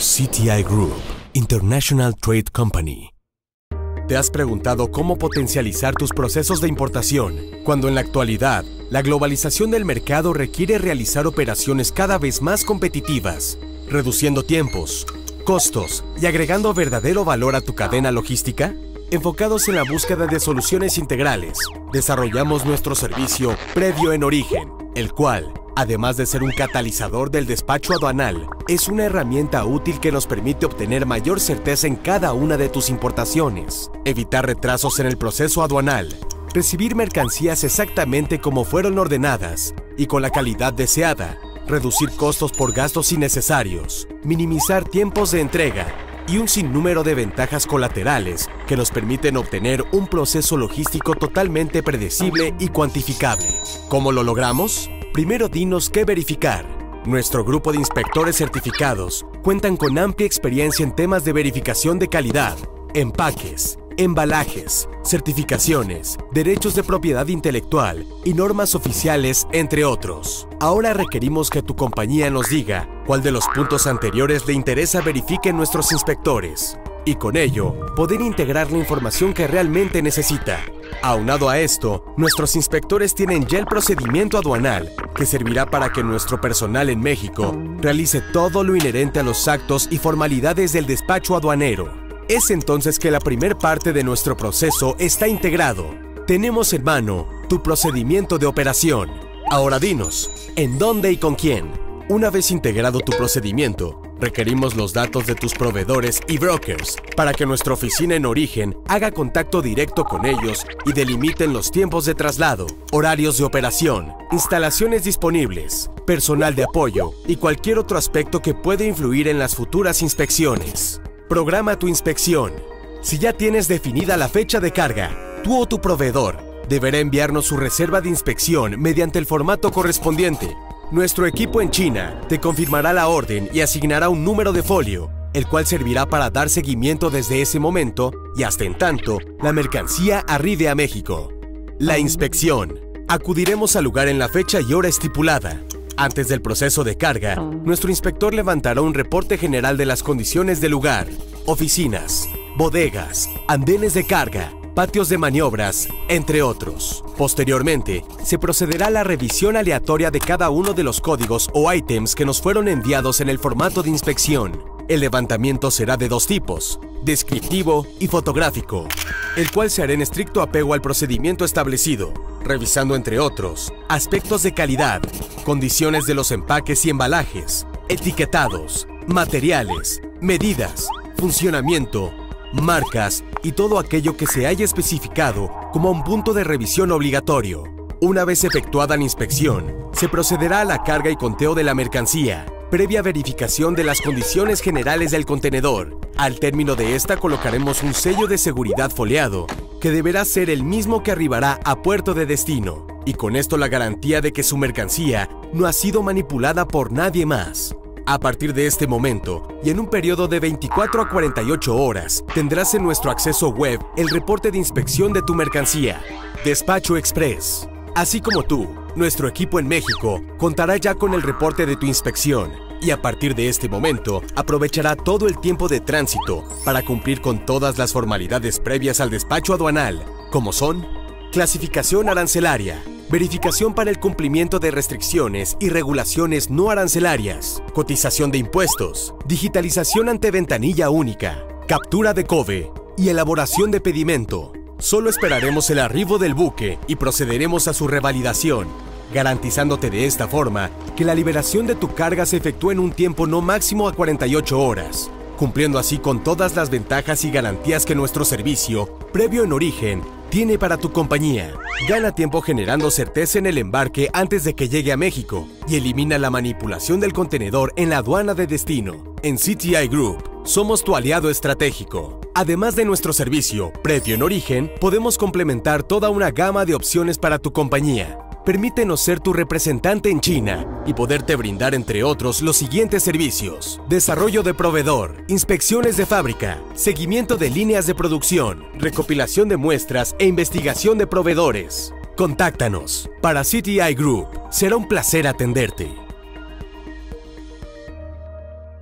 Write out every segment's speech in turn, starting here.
CTI Group, International Trade Company. ¿Te has preguntado cómo potencializar tus procesos de importación, cuando en la actualidad la globalización del mercado requiere realizar operaciones cada vez más competitivas, reduciendo tiempos, costos y agregando verdadero valor a tu cadena logística? Enfocados en la búsqueda de soluciones integrales, desarrollamos nuestro servicio Previo en Origen, el cual, además de ser un catalizador del despacho aduanal, es una herramienta útil que nos permite obtener mayor certeza en cada una de tus importaciones, evitar retrasos en el proceso aduanal, recibir mercancías exactamente como fueron ordenadas y con la calidad deseada, reducir costos por gastos innecesarios, minimizar tiempos de entrega y un sinnúmero de ventajas colaterales que nos permiten obtener un proceso logístico totalmente predecible y cuantificable. ¿Cómo lo logramos? Primero dinos qué verificar. Nuestro grupo de inspectores certificados cuentan con amplia experiencia en temas de verificación de calidad, empaques, embalajes, certificaciones, derechos de propiedad intelectual y normas oficiales, entre otros. Ahora requerimos que tu compañía nos diga cuál de los puntos anteriores le interesa verifiquen nuestros inspectores y con ello poder integrar la información que realmente necesita. Aunado a esto, nuestros inspectores tienen ya el procedimiento aduanal que servirá para que nuestro personal en México realice todo lo inherente a los actos y formalidades del despacho aduanero. Es entonces que la primer parte de nuestro proceso está integrado. Tenemos en mano tu procedimiento de operación. Ahora dinos, ¿en dónde y con quién? Una vez integrado tu procedimiento, requerimos los datos de tus proveedores y brokers para que nuestra oficina en origen haga contacto directo con ellos y delimiten los tiempos de traslado, horarios de operación, instalaciones disponibles, personal de apoyo y cualquier otro aspecto que pueda influir en las futuras inspecciones. Programa tu inspección. Si ya tienes definida la fecha de carga, tú o tu proveedor deberá enviarnos su reserva de inspección mediante el formato correspondiente. Nuestro equipo en China te confirmará la orden y asignará un número de folio, el cual servirá para dar seguimiento desde ese momento y hasta en tanto la mercancía arribe a México. La inspección. Acudiremos al lugar en la fecha y hora estipulada. Antes del proceso de carga, nuestro inspector levantará un reporte general de las condiciones del lugar, oficinas, bodegas, andenes de carga, patios de maniobras, entre otros. Posteriormente, se procederá a la revisión aleatoria de cada uno de los códigos o ítems que nos fueron enviados en el formato de inspección. El levantamiento será de dos tipos, descriptivo y fotográfico, el cual se hará en estricto apego al procedimiento establecido, revisando entre otros aspectos de calidad, condiciones de los empaques y embalajes, etiquetados, materiales, medidas, funcionamiento, marcas y todo aquello que se haya especificado como un punto de revisión obligatorio. Una vez efectuada la inspección, se procederá a la carga y conteo de la mercancía, previa verificación de las condiciones generales del contenedor. Al término de esta colocaremos un sello de seguridad foliado, que deberá ser el mismo que arribará a puerto de destino, y con esto la garantía de que su mercancía no ha sido manipulada por nadie más. A partir de este momento, y en un periodo de 24 a 48 horas, tendrás en nuestro acceso web el reporte de inspección de tu mercancía. Despacho Express. Así como tú, nuestro equipo en México contará ya con el reporte de tu inspección y a partir de este momento aprovechará todo el tiempo de tránsito para cumplir con todas las formalidades previas al despacho aduanal, como son clasificación arancelaria, verificación para el cumplimiento de restricciones y regulaciones no arancelarias, cotización de impuestos, digitalización ante ventanilla única, captura de COBE y elaboración de pedimento. Solo esperaremos el arribo del buque y procederemos a su revalidación, garantizándote de esta forma que la liberación de tu carga se efectúe en un tiempo no máximo a 48 horas, cumpliendo así con todas las ventajas y garantías que nuestro servicio, Previo en Origen, tiene para tu compañía. Gana tiempo generando certeza en el embarque antes de que llegue a México y elimina la manipulación del contenedor en la aduana de destino. En CTI Group, somos tu aliado estratégico. Además de nuestro servicio Previo en Origen, podemos complementar toda una gama de opciones para tu compañía. Permítenos ser tu representante en China y poderte brindar, entre otros, los siguientes servicios: desarrollo de proveedor, inspecciones de fábrica, seguimiento de líneas de producción, recopilación de muestras e investigación de proveedores. Contáctanos. Para CTI Group, será un placer atenderte.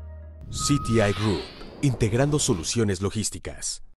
CTI Group, integrando soluciones logísticas.